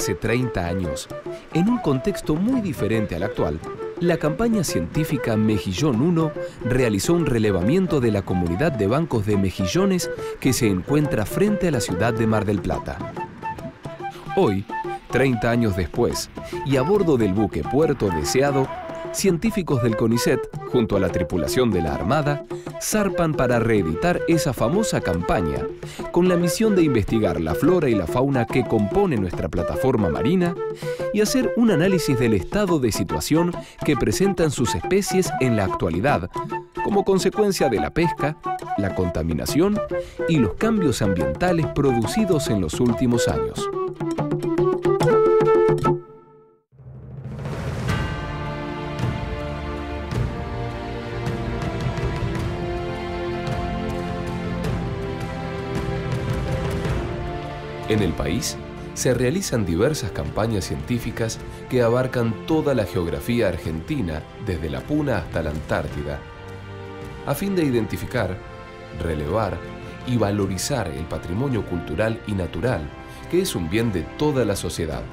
Hace 30 años, en un contexto muy diferente al actual, la campaña científica Mejillón 1 realizó un relevamiento de la comunidad de bancos de mejillones que se encuentra frente a la ciudad de Mar del Plata. Hoy, 30 años después, y a bordo del buque Puerto Deseado, científicos del CONICET, junto a la tripulación de la Armada, zarpan para reeditar esa famosa campaña con la misión de investigar la flora y la fauna que compone nuestra plataforma marina y hacer un análisis del estado de situación que presentan sus especies en la actualidad, como consecuencia de la pesca, la contaminación y los cambios ambientales producidos en los últimos años. En el país se realizan diversas campañas científicas que abarcan toda la geografía argentina, desde la Puna hasta la Antártida, a fin de identificar, relevar y valorizar el patrimonio cultural y natural, que es un bien de toda la sociedad.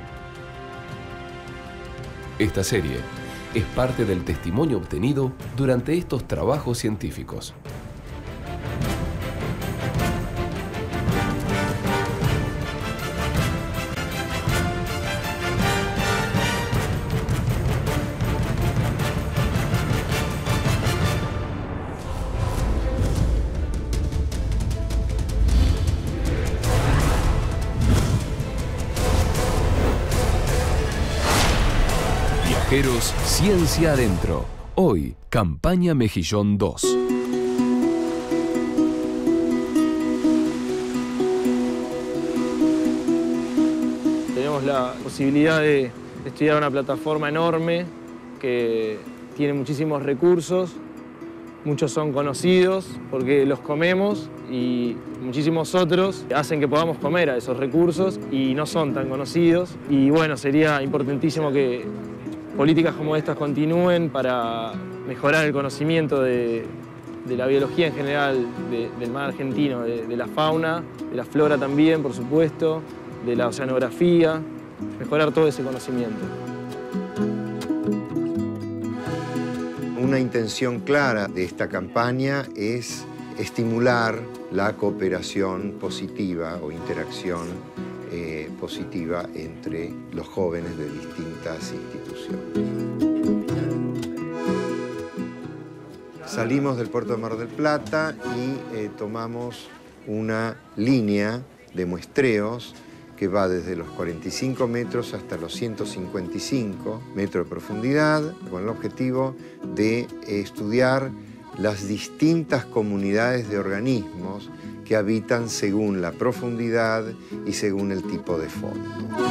Esta serie es parte del testimonio obtenido durante estos trabajos científicos. Viajeros Ciencia Adentro. Hoy, Campaña Mejillón 2. Tenemos la posibilidad de estudiar una plataforma enorme que tiene muchísimos recursos. Muchos son conocidos porque los comemos y muchísimos otros hacen que podamos comer a esos recursos y no son tan conocidos. Y bueno, sería importantísimo que políticas como estas continúen para mejorar el conocimiento de la biología en general del mar argentino, de la fauna, de la flora también, por supuesto, de la oceanografía, mejorar todo ese conocimiento. Una intención clara de esta campaña es estimular la cooperación positiva o interacción positiva entre los jóvenes de distintas instituciones. Salimos del puerto de Mar del Plata y tomamos una línea de muestreos que va desde los 45 metros hasta los 155 metros de profundidad, con el objetivo de estudiar las distintas comunidades de organismos que habitan según la profundidad y según el tipo de fondo.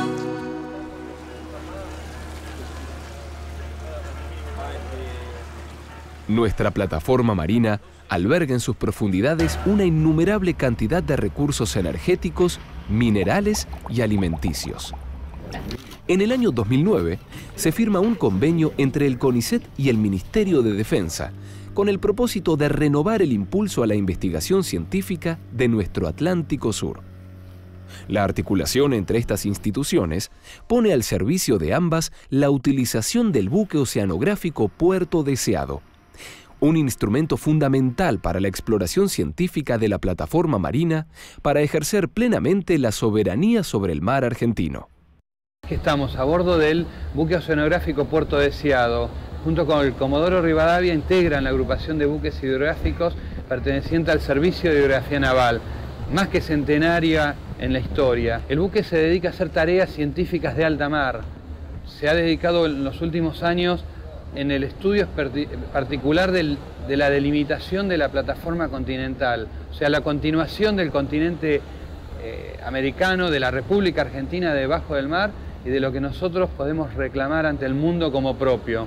Nuestra plataforma marina alberga en sus profundidades una innumerable cantidad de recursos energéticos, minerales y alimenticios. En el año 2009 se firma un convenio entre el CONICET y el Ministerio de Defensa con el propósito de renovar el impulso a la investigación científica de nuestro Atlántico Sur. La articulación entre estas instituciones pone al servicio de ambas la utilización del buque oceanográfico Puerto Deseado, un instrumento fundamental para la exploración científica de la plataforma marina para ejercer plenamente la soberanía sobre el mar argentino. Estamos a bordo del buque oceanográfico Puerto Deseado. Junto con el Comodoro Rivadavia integran la agrupación de buques hidrográficos perteneciente al Servicio de Hidrografía Naval, más que centenaria en la historia. El buque se dedica a hacer tareas científicas de alta mar. Se ha dedicado en los últimos años en el estudio particular de la delimitación de la plataforma continental, o sea, la continuación del continente americano, de la República Argentina debajo del mar y de lo que nosotros podemos reclamar ante el mundo como propio.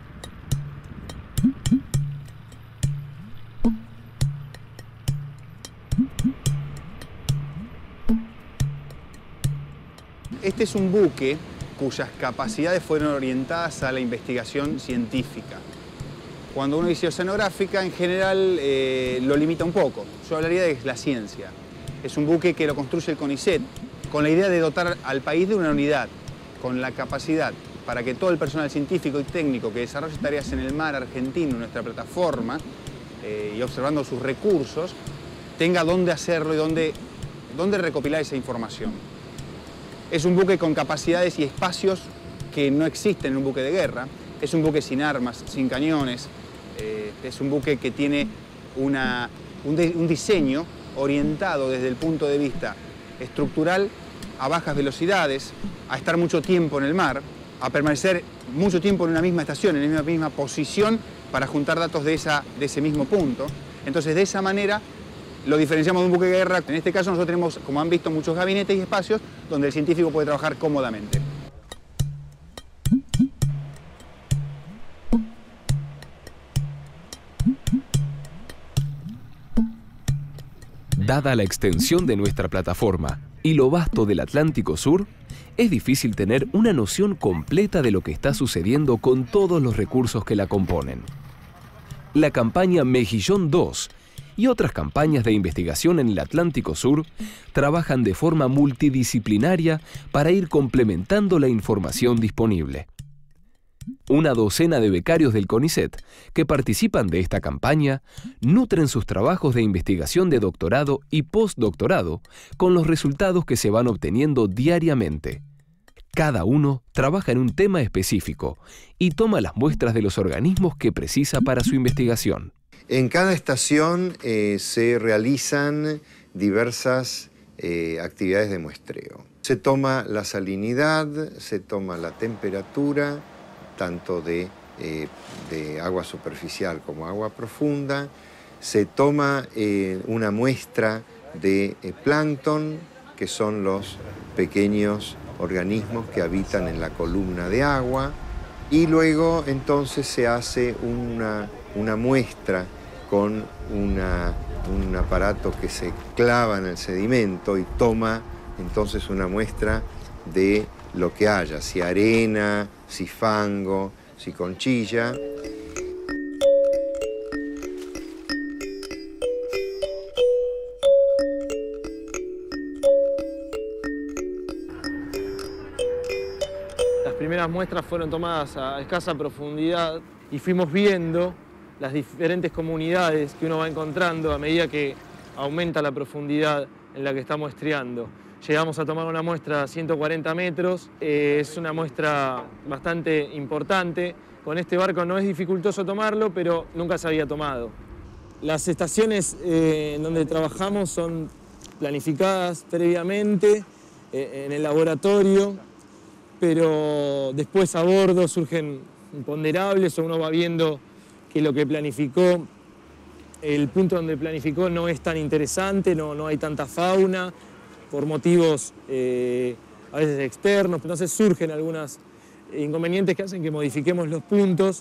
Este es un buque cuyas capacidades fueron orientadas a la investigación científica. Cuando uno dice oceanográfica, en general lo limita un poco. Yo hablaría de la ciencia. Es un buque que lo construye el CONICET con la idea de dotar al país de una unidad con la capacidad para que todo el personal científico y técnico que desarrolle tareas en el mar argentino, en nuestra plataforma, y observando sus recursos, tenga dónde hacerlo y dónde recopilar esa información. Es un buque con capacidades y espacios que no existen en un buque de guerra. Es un buque sin armas, sin cañones. Es un buque que tiene un diseño orientado desde el punto de vista estructural a bajas velocidades, a estar mucho tiempo en el mar, a permanecer mucho tiempo en una misma estación, en la misma posición, para juntar datos de ese mismo punto. Entonces, de esa manera, lo diferenciamos de un buque de guerra. En este caso, nosotros tenemos, como han visto, muchos gabinetes y espacios donde el científico puede trabajar cómodamente. Dada la extensión de nuestra plataforma y lo vasto del Atlántico Sur, es difícil tener una noción completa de lo que está sucediendo con todos los recursos que la componen. La campaña Mejillón 2 y otras campañas de investigación en el Atlántico Sur trabajan de forma multidisciplinaria para ir complementando la información disponible. Una docena de becarios del CONICET que participan de esta campaña nutren sus trabajos de investigación de doctorado y postdoctorado con los resultados que se van obteniendo diariamente. Cada uno trabaja en un tema específico y toma las muestras de los organismos que precisa para su investigación. En cada estación se realizan diversas actividades de muestreo. Se toma la salinidad, se toma la temperatura, tanto de agua superficial como agua profunda. Se toma una muestra de plancton, que son los pequeños organismos que habitan en la columna de agua, y luego entonces se hace una muestra con un aparato que se clava en el sedimento y toma entonces una muestra de lo que haya, si arena, si fango, si conchilla. Las primeras muestras fueron tomadas a escasa profundidad y fuimos viendo las diferentes comunidades que uno va encontrando a medida que aumenta la profundidad en la que está muestreando. Llegamos a tomar una muestra a 140 metros, es una muestra bastante importante. Con este barco no es dificultoso tomarlo, pero nunca se había tomado. Las estaciones en donde trabajamos son planificadas previamente en el laboratorio, pero después a bordo surgen imponderables o uno va viendo que lo que planificó, el punto donde planificó no es tan interesante, no hay tanta fauna, por motivos a veces externos, entonces surgen algunos inconvenientes que hacen que modifiquemos los puntos.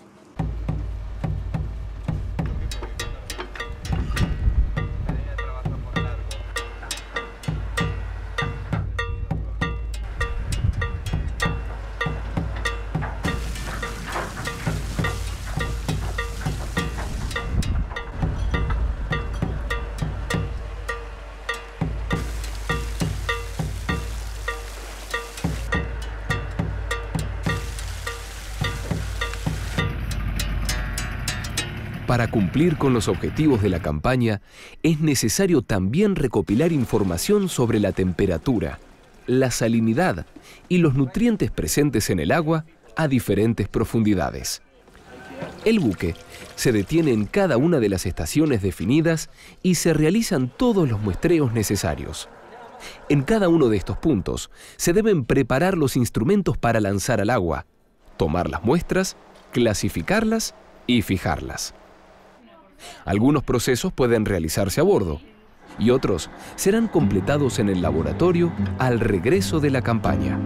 Para cumplir con los objetivos de la campaña, es necesario también recopilar información sobre la temperatura, la salinidad y los nutrientes presentes en el agua a diferentes profundidades. El buque se detiene en cada una de las estaciones definidas y se realizan todos los muestreos necesarios. En cada uno de estos puntos se deben preparar los instrumentos para lanzar al agua, tomar las muestras, clasificarlas y fijarlas. Algunos procesos pueden realizarse a bordo y otros serán completados en el laboratorio al regreso de la campaña.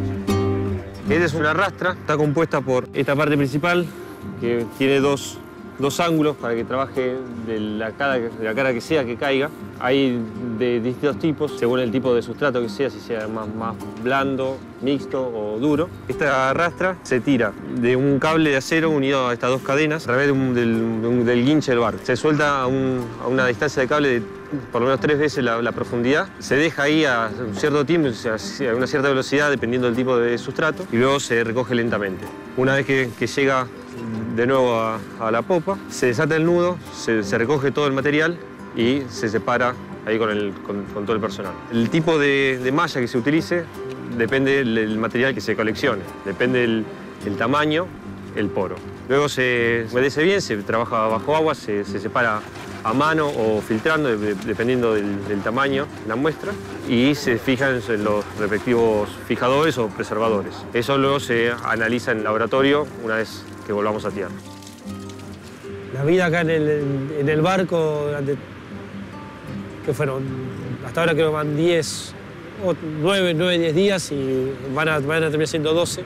Esta es una rastra, está compuesta por esta parte principal, que tiene dos 2 ángulos para que trabaje de la cara que sea que caiga. Hay de distintos tipos, según el tipo de sustrato que sea, si sea más blando, mixto o duro. Esta rastra se tira de un cable de acero unido a estas 2 cadenas a través del guinche del barco. Se suelta a una distancia de cable de por lo menos 3 veces la profundidad. Se deja ahí a un cierto tiempo, a una cierta velocidad, dependiendo del tipo de sustrato, y luego se recoge lentamente. Una vez que llega de nuevo a la popa, se desata el nudo, se recoge todo el material y se separa ahí con todo el personal. El tipo de malla que se utilice depende del material que se coleccione, depende el tamaño, el poro. Luego se humedece bien, se trabaja bajo agua, se separa a mano o filtrando, dependiendo del tamaño de la muestra, y se fijan en los respectivos fijadores o preservadores. Eso luego se analiza en el laboratorio una vez que volvamos a tierra. La vida acá en el barco, durante, que fueron, hasta ahora creo que van 9, 10 días y van a terminar siendo 12.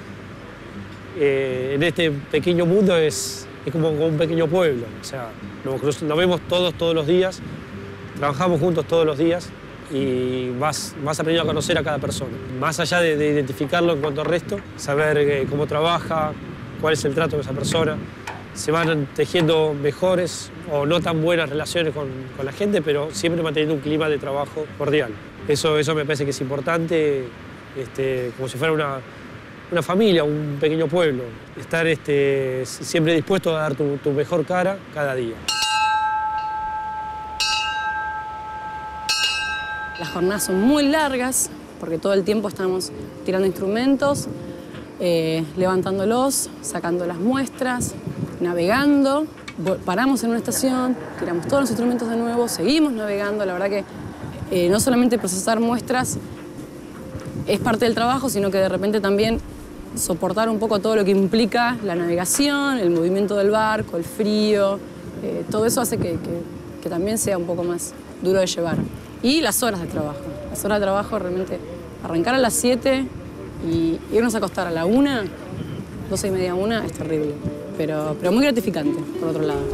En este pequeño mundo es como un pequeño pueblo. O sea, nos vemos todos los días, trabajamos juntos todos los días y vas aprendiendo a conocer a cada persona. Más allá de identificarlo en cuanto al resto, saber cómo trabaja, cuál es el trato de esa persona. Se van tejiendo mejores o no tan buenas relaciones con la gente, pero siempre manteniendo un clima de trabajo cordial. Eso me parece que es importante, como si fuera una familia, un pequeño pueblo. Estar siempre dispuesto a dar tu mejor cara cada día. Las jornadas son muy largas porque todo el tiempo estamos tirando instrumentos, levantándolos, sacando las muestras, navegando. Paramos en una estación, tiramos todos los instrumentos de nuevo, seguimos navegando. La verdad que no solamente procesar muestras es parte del trabajo, sino que de repente también soportar un poco todo lo que implica la navegación, el movimiento del barco, el frío. Todo eso hace que también sea un poco más duro de llevar. Y las horas de trabajo. Las horas de trabajo realmente, arrancar a las 7 y irnos a acostar a la 1, 12 y media, 1, es terrible. Pero muy gratificante, por otro lado.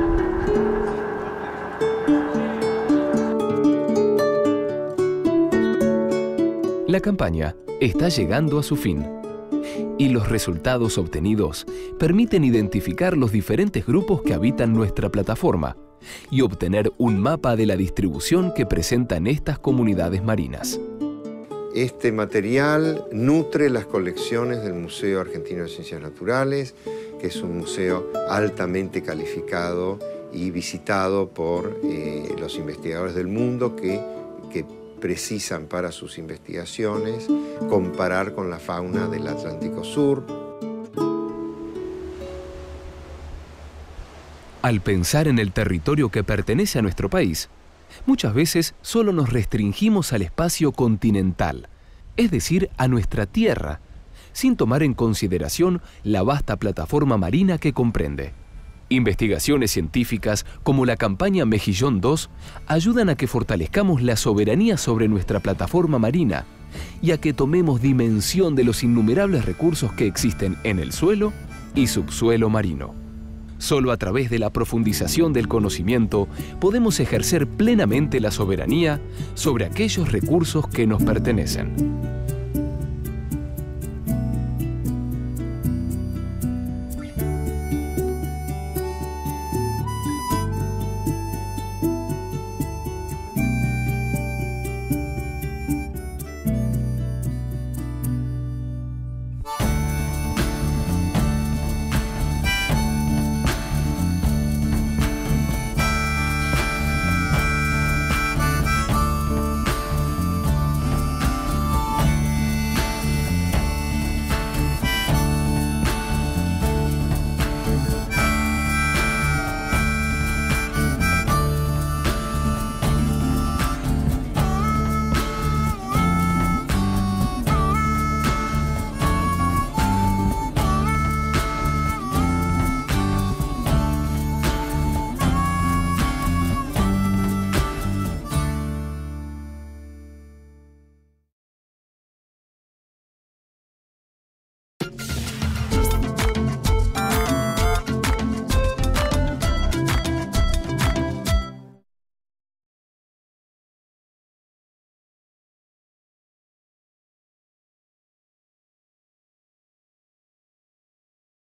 La campaña está llegando a su fin y los resultados obtenidos permiten identificar los diferentes grupos que habitan nuestra plataforma y obtener un mapa de la distribución que presentan estas comunidades marinas. Este material nutre las colecciones del Museo Argentino de Ciencias Naturales, que es un museo altamente calificado y visitado por los investigadores del mundo que precisan para sus investigaciones comparar con la fauna del Atlántico Sur. Al pensar en el territorio que pertenece a nuestro país, muchas veces solo nos restringimos al espacio continental, es decir, a nuestra tierra, sin tomar en consideración la vasta plataforma marina que comprende. Investigaciones científicas como la campaña Mejillón 2 ayudan a que fortalezcamos la soberanía sobre nuestra plataforma marina y a que tomemos dimensión de los innumerables recursos que existen en el suelo y subsuelo marino. Solo a través de la profundización del conocimiento podemos ejercer plenamente la soberanía sobre aquellos recursos que nos pertenecen.